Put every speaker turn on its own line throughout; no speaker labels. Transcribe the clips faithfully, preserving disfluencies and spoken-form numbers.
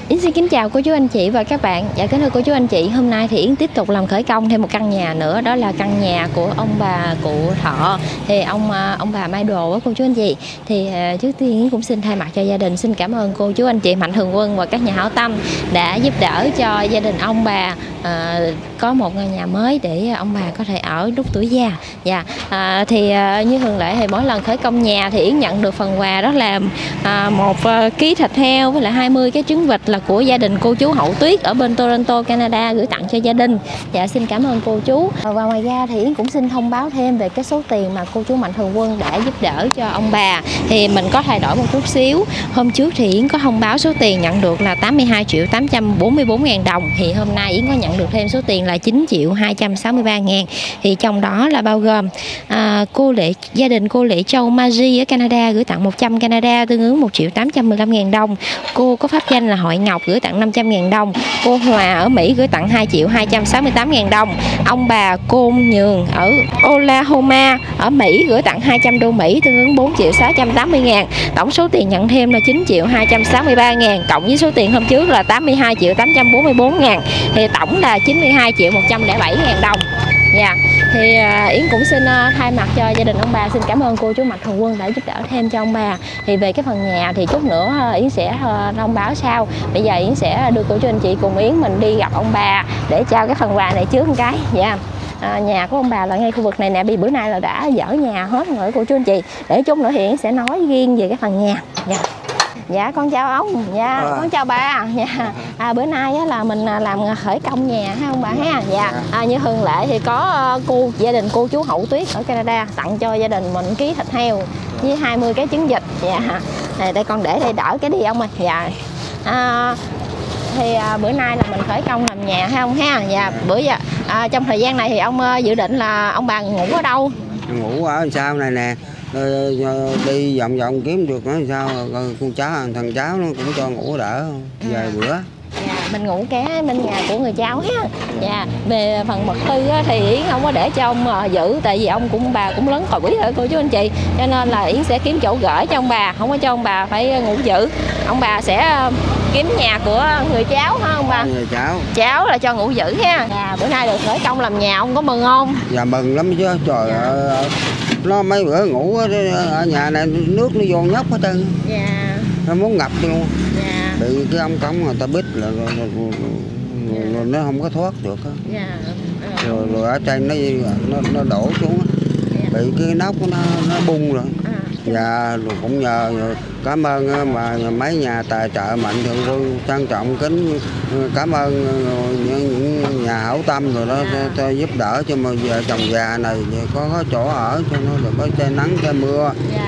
Yến xin kính chào cô chú anh chị và các bạn. Dạ kính thưa cô chú anh chị, hôm nay thì Yến tiếp tục làm khởi công thêm một căn nhà nữa, đó là căn nhà của ông bà cụ Thọ. Thì ông ông bà may đồ á cô chú anh chị. Thì trước tiên Yến cũng xin thay mặt cho gia đình xin cảm ơn cô chú anh chị Mạnh Thường Quân và các nhà hảo tâm đã giúp đỡ cho gia đình ông bà à, có một ngôi nhà mới để ông bà có thể ở lúc tuổi già. Dạ à, thì à, như thường lệ thì mỗi lần khởi công nhà thì Yến nhận được phần quà, đó là à, một à, ký thịt heo với lại hai mươi cái trứng vịt là của gia đình cô chú Hậu Tuyết ở bên Toronto, Canada gửi tặng cho gia đình. Dạ xin cảm ơn cô chú. Và ngoài ra thì Yến cũng xin thông báo thêm về cái số tiền mà cô chú Mạnh Thường Quân đã giúp đỡ cho ông bà. Thì mình có thay đổi một chút xíu. Hôm trước thì Yến có thông báo số tiền nhận được là tám mươi hai triệu tám trăm bốn mươi bốn ngàn đồng. Thì hôm nay Yến có nhận được thêm số tiền là chín triệu hai trăm sáu mươi ba ngàn. Thì trong đó là bao gồm à, cô Lệ gia đình cô Lệ Châu Marie ở Canada gửi tặng một trăm Canada tương ứng một triệu tám trăm mười lăm ngàn đồng. Cô có pháp danh là Hội Ngọc gửi tặng năm trăm ngàn đồng. Cô Hòa ở Mỹ gửi tặng hai triệu hai trăm sáu mươi tám ngàn đồng. Ông bà Côn Nhường ở Oklahoma ở Mỹ gửi tặng hai trăm đô Mỹ tương ứng bốn triệu sáu trăm tám mươi ngàn. Tổng số tiền nhận thêm là chín triệu hai trăm sáu mươi ba ngàn, cộng với số tiền hôm trước là tám mươi hai triệu tám trăm bốn mươi bốn ngàn. Thì tổng là chín mươi hai triệu một trăm lẻ bảy ngàn đồng. Dạ, thì Yến cũng xin thay mặt cho gia đình ông bà xin cảm ơn cô chú Mạnh Thường Quân đã giúp đỡ thêm cho ông bà. Thì về cái phần nhà thì chút nữa Yến sẽ thông báo sau. Bây giờ Yến sẽ đưa cô chú anh chị cùng Yến mình đi gặp ông bà để trao cái phần quà này trước một cái. Dạ. À, nhà của ông bà là ngay khu vực này nè, bị bữa nay là đã dỡ nhà hết rồi cô chú anh chị. Để chút nữa thì Yến sẽ nói riêng về cái phần nhà. Dạ. Dạ con chào ông. Dạ à. Con chào bà. Dạ. À, bữa nay á, là mình làm khởi công nhà ha ông bà ha. Dạ. À, như thường lệ thì có cô gia đình cô chú Hậu Tuyết ở Canada tặng cho gia đình mình ký thịt heo với hai mươi cái trứng vịt. Dạ. Này đây con để đây đỡ cái đi ông ơi. Dạ. À, thì à, bữa nay là mình khởi công làm nhà ha ông ha. Dạ. Bữa giờ à, trong thời gian này thì ông uh, dự định là ông bà ngủ ở đâu?
Ngủ ở sau này nè. Đi vòng vòng kiếm được nó sao con cháu thằng cháu nó cũng cho ngủ đỡ vài bữa.
Dạ, mình ngủ kế bên nhà của người cháu ha. Dạ, về phần vật tư á, thì Yến không có để cho ông uh, giữ, tại vì ông cũng bà cũng lớn tuổi rồi cô chú anh chị, cho nên là Yến sẽ kiếm chỗ gửi cho ông bà, không có cho ông bà phải ngủ giữ. Ông bà sẽ uh, kiếm nhà của người cháu ha ông bà.
Người cháu.
Cháu là cho ngủ giữ ha. Dạ, bữa nay được khởi công làm nhà ông có mừng không?
Dạ mừng lắm chứ, trời dạ. ơi. Nó mấy bữa ngủ ở nhà này nước nó vô nhóc hết trơn. Dạ. Nó muốn ngập luôn. Dạ. Bị cái ống cống người ta bít là rồi, rồi, rồi, dạ. rồi nó không có thoát được. Dạ. Rồi, rồi ở trên nó nó, nó đổ xuống. Dạ. Bị cái nóc nó nó bung rồi. À. Dạ rồi cũng nhờ rồi, cảm ơn mà mấy nhà tài trợ Mạnh Thường Quân trân trọng kính cảm ơn những nhà hảo tâm rồi đó cho giúp đỡ cho mà vợ chồng già này có, có chỗ ở cho nó được có che nắng che mưa. Dạ.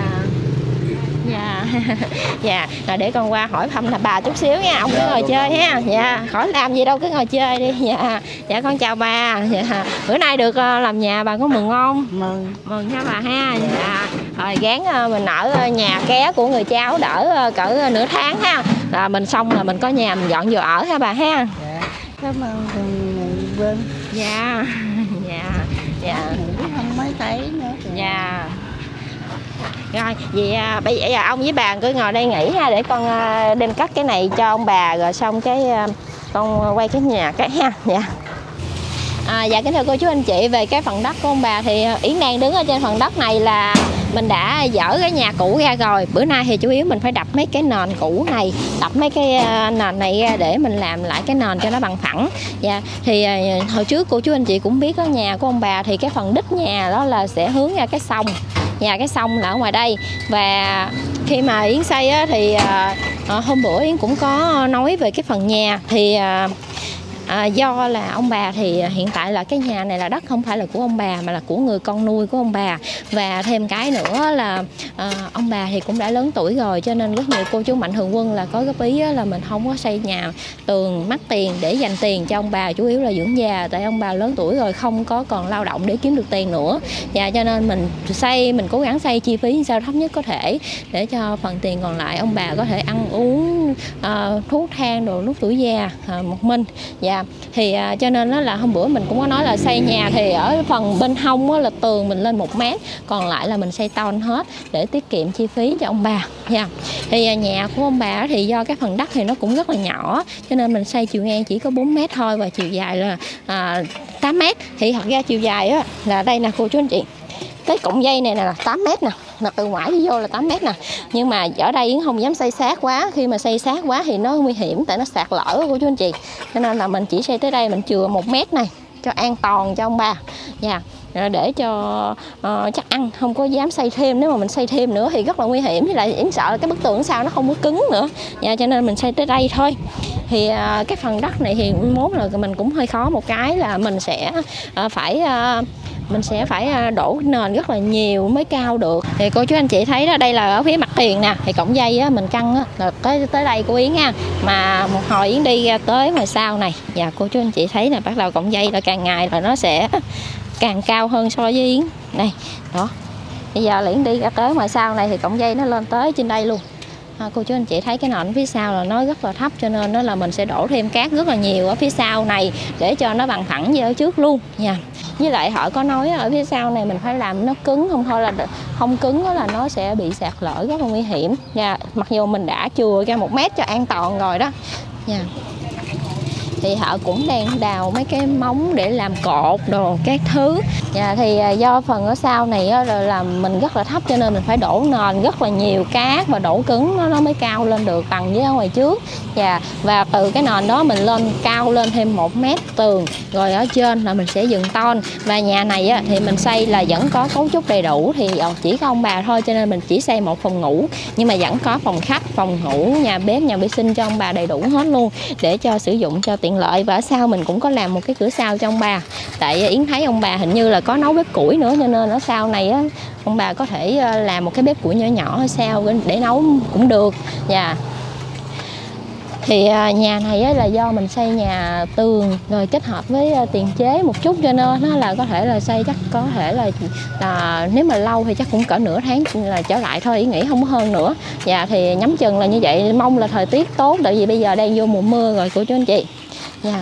Dạ. Dạ, rồi để con qua hỏi thăm là bà chút xíu nha, ông dạ, cứ ngồi chơi rồi. Ha. Dạ, khỏi làm gì đâu cứ ngồi chơi đi. Dạ. Dạ con chào bà. Dạ. Bữa nay được làm nhà bà có mừng không?
Mừng.
Mừng ha bà ha. Dạ. Rồi gán mình ở nhà ké của người cháu đỡ cỡ nửa tháng ha. Là mình xong là mình có nhà mình dọn vô ở ha bà ha.
Dạ. Cảm ơn Vân.
Dạ. Dạ. Dạ.
Không mấy thấy nữa.
Dạ. Rồi, vậy à, bây giờ ông với bà cứ ngồi đây nghỉ ha, để con à, đem cất cái này cho ông bà rồi xong cái à, con quay cái nhà cái ha. Dạ. À, dạ kính thưa cô chú anh chị, về cái phần đất của ông bà thì Yến đang đứng ở trên phần đất này là mình đã dỡ cái nhà cũ ra rồi. Bữa nay thì chủ yếu mình phải đập mấy cái nền cũ này, đập mấy cái nền này ra để mình làm lại cái nền cho nó bằng phẳng. Dạ. Thì hồi trước cô chú anh chị cũng biết ở nhà của ông bà thì cái phần đít nhà đó là sẽ hướng ra cái sông. Nhà cái sông là ở ngoài đây. Và khi mà Yến xây á, thì à, hôm bữa Yến cũng có nói về cái phần nhà thì à, À, do là ông bà thì hiện tại là cái nhà này là đất không phải là của ông bà mà là của người con nuôi của ông bà. Và thêm cái nữa là à, ông bà thì cũng đã lớn tuổi rồi, cho nên rất nhiều cô chú Mạnh Thường Quân là có góp ý là mình không có xây nhà tường mắc tiền để dành tiền cho ông bà, chủ yếu là dưỡng già, tại ông bà lớn tuổi rồi không có còn lao động để kiếm được tiền nữa. Và cho nên mình xây mình cố gắng xây chi phí sao thấp nhất có thể để cho phần tiền còn lại ông bà có thể ăn uống à, thuốc thang đồ lúc tuổi già à, một mình. Và Thì à, cho nên đó là hôm bữa mình cũng có nói là xây nhà thì ở phần bên hông á, là tường mình lên một mét, còn lại là mình xây tôn hết để tiết kiệm chi phí cho ông bà nha. Thì à, nhà của ông bà thì do cái phần đất thì nó cũng rất là nhỏ, cho nên mình xây chiều ngang chỉ có bốn mét thôi và chiều dài là à, tám mét. Thì thật ra chiều dài á, là đây nè cô chú anh chị, cái cọng dây này là tám mét nè, mà từ ngoài đi vô là tám mét nè. Nhưng mà ở đây Yến không dám xây sát quá, khi mà xây sát quá thì nó nguy hiểm, tại nó sạt lở của chú anh chị. Cho nên là mình chỉ xây tới đây, mình chừa một mét này cho an toàn cho ông bà nha, để cho uh, chắc ăn không có dám xây thêm. Nếu mà mình xây thêm nữa thì rất là nguy hiểm, với lại Yến sợ là cái bức tường sau nó không có cứng nữa nha, cho nên mình xây tới đây thôi. Thì uh, cái phần đất này thì mốt là mình cũng hơi khó một cái là mình sẽ uh, phải uh, mình sẽ phải đổ nền rất là nhiều mới cao được. Thì cô chú anh chị thấy đó, đây là ở phía mặt tiền nè, thì cọng dây á, mình căng á, là tới tới đây của Yến nha. Mà một hồi Yến đi ra tới ngoài sau này, và cô chú anh chị thấy là bắt đầu cọng dây là càng ngày là nó sẽ càng cao hơn so với Yến này đó. Bây giờ là Yến đi ra tới ngoài sau này thì cọng dây nó lên tới trên đây luôn. À, cô chú anh chị thấy cái nền phía sau là nó rất là thấp, cho nên đó là mình sẽ đổ thêm cát rất là nhiều ở phía sau này để cho nó bằng thẳng với ở trước luôn nha. Với lại họ có nói ở phía sau này mình phải làm nó cứng, không thôi là không cứng đó là nó sẽ bị sạt lở rất là nguy hiểm nha. Mặc dù mình đã chừa ra một mét cho an toàn rồi đó nha. Thì họ cũng đang đào mấy cái móng để làm cột đồ các thứ. Dạ, thì do phần ở sau này á, rồi là mình rất là thấp, cho nên mình phải đổ nền rất là nhiều cát và đổ cứng nó, nó mới cao lên được bằng với ở ngoài trước. Dạ, và từ cái nền đó mình lên cao lên thêm một mét tường, rồi ở trên là mình sẽ dựng tôn. Và nhà này á, thì mình xây là vẫn có cấu trúc đầy đủ, thì chỉ có ông bà thôi, cho nên mình chỉ xây một phòng ngủ, nhưng mà vẫn có phòng khách, phòng ngủ, nhà bếp, nhà vệ sinh cho ông bà đầy đủ hết luôn, để cho sử dụng cho tiện lợi. Và ở sau mình cũng có làm một cái cửa sau cho ông bà, tại Yến thấy ông bà hình như là có nấu bếp củi nữa, cho nên ở sau này á, ông bà có thể làm một cái bếp củi nhỏ nhỏ ở sau để nấu cũng được. Dạ. Thì nhà này á, là do mình xây nhà tường rồi kết hợp với tiền chế một chút, cho nên nó là có thể là xây chắc có thể là, là nếu mà lâu thì chắc cũng cỡ nửa tháng là trở lại thôi, Yến nghĩ không có hơn nữa. Dạ, thì nhắm chừng là như vậy, mong là thời tiết tốt, tại vì bây giờ đang vô mùa mưa rồi của chú anh chị. Yeah.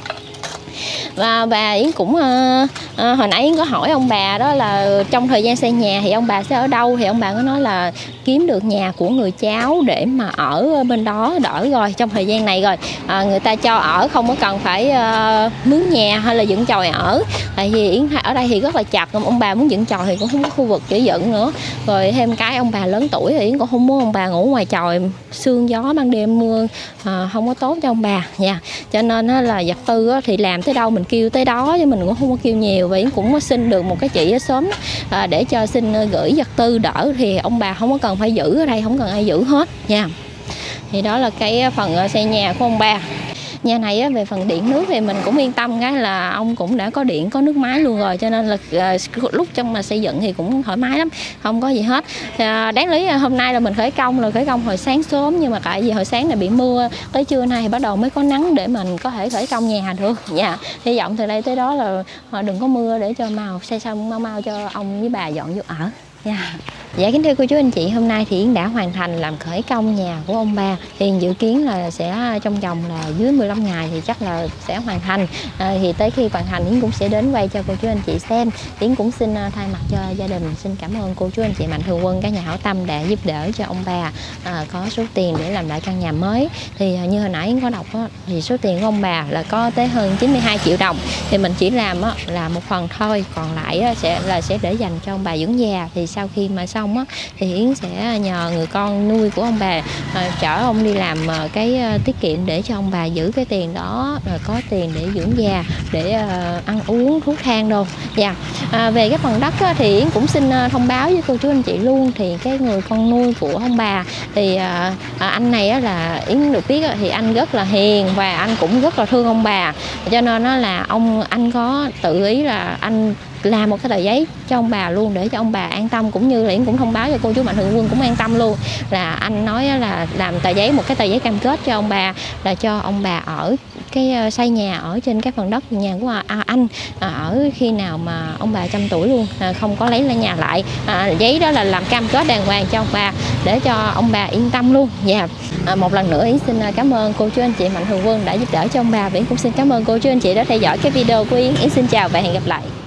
Và, và Yến cũng uh, uh, hồi nãy Yến có hỏi ông bà đó là trong thời gian xây nhà thì ông bà sẽ ở đâu, thì ông bà có nói là kiếm được nhà của người cháu để mà ở bên đó đỡ rồi. Trong thời gian này rồi à, người ta cho ở, không có cần phải uh, mướn nhà hay là dựng chòi ở, tại vì Yến ở đây thì rất là chặt, ông bà muốn dựng chòi thì cũng không có khu vực để dựng nữa. Rồi thêm cái ông bà lớn tuổi thì Yến cũng không muốn ông bà ngủ ngoài chòi, sương gió ban đêm mưa uh, không có tốt cho ông bà nha. Cho nên uh, là vật tư uh, thì làm tới đâu mình kêu tới đó, chứ mình cũng không có kêu nhiều. Và Yến cũng có xin được một cái chị ở xóm uh, để cho xin uh, gửi vật tư đỡ, thì ông bà không có cần phải giữ ở đây, không cần ai giữ hết nha. Thì đó là cái phần xây nhà của ông bà. Nhà này á, về phần điện nước thì mình cũng yên tâm cái là ông cũng đã có điện, có nước máy luôn rồi, cho nên là uh, lúc trong mà xây dựng thì cũng thoải mái lắm, không có gì hết. Uh, đáng lý là hôm nay là mình khởi công là khởi công hồi sáng sớm, nhưng mà tại vì hồi sáng này bị mưa, tới trưa nay thì bắt đầu mới có nắng để mình có thể khởi công nhà được. Dạ, hy vọng từ đây tới đó là uh, đừng có mưa để cho màu xây xong mau mau cho ông với bà dọn vô ở. Yeah. Dạ kính thưa cô chú anh chị, hôm nay thì Yến đã hoàn thành làm khởi công nhà của ông bà. Thì dự kiến là sẽ trong vòng là dưới mười lăm ngày thì chắc là sẽ hoàn thành. À, thì tới khi hoàn thành Yến cũng sẽ đến quay cho cô chú anh chị xem. Yến cũng xin thay mặt cho gia đình xin cảm ơn cô chú anh chị mạnh thường quân, các nhà hảo tâm đã giúp đỡ cho ông bà à, có số tiền để làm lại căn nhà mới. Thì như hồi nãy Yến có đọc đó, thì số tiền của ông bà là có tới hơn chín mươi hai triệu đồng. Thì mình chỉ làm đó, là một phần thôi, còn lại đó, sẽ là sẽ để dành cho ông bà dưỡng già. Thì sau khi mà xong á, thì Yến sẽ nhờ người con nuôi của ông bà à, chở ông đi làm à, cái à, tiết kiệm để cho ông bà giữ cái tiền đó, rồi có tiền để dưỡng già, để à, ăn uống thuốc thang đâu. Dạ. À, về cái phần đất á, thì Yến cũng xin à, thông báo với cô chú anh chị luôn, thì cái người con nuôi của ông bà thì à, à, anh này á, là Yến được biết á, thì anh rất là hiền và anh cũng rất là thương ông bà, cho nên nó là ông anh có tự ý là anh làm một cái tờ giấy cho ông bà luôn để cho ông bà an tâm, cũng như là Yến cũng thông báo cho cô chú Mạnh Thường Quân cũng an tâm luôn, là anh nói là làm tờ giấy, một cái tờ giấy cam kết cho ông bà là cho ông bà ở cái xây nhà ở trên cái phần đất nhà của anh ở khi nào mà ông bà trăm tuổi luôn, không có lấy lại nhà lại. À, giấy đó là làm cam kết đàng hoàng cho ông bà để cho ông bà yên tâm luôn. Dạ. Yeah. À, một lần nữa Yến xin cảm ơn cô chú anh chị Mạnh Thường Quân đã giúp đỡ cho ông bà. Yến cũng xin cảm ơn cô chú anh chị đã theo dõi cái video của Yến. Yến xin chào và hẹn gặp lại.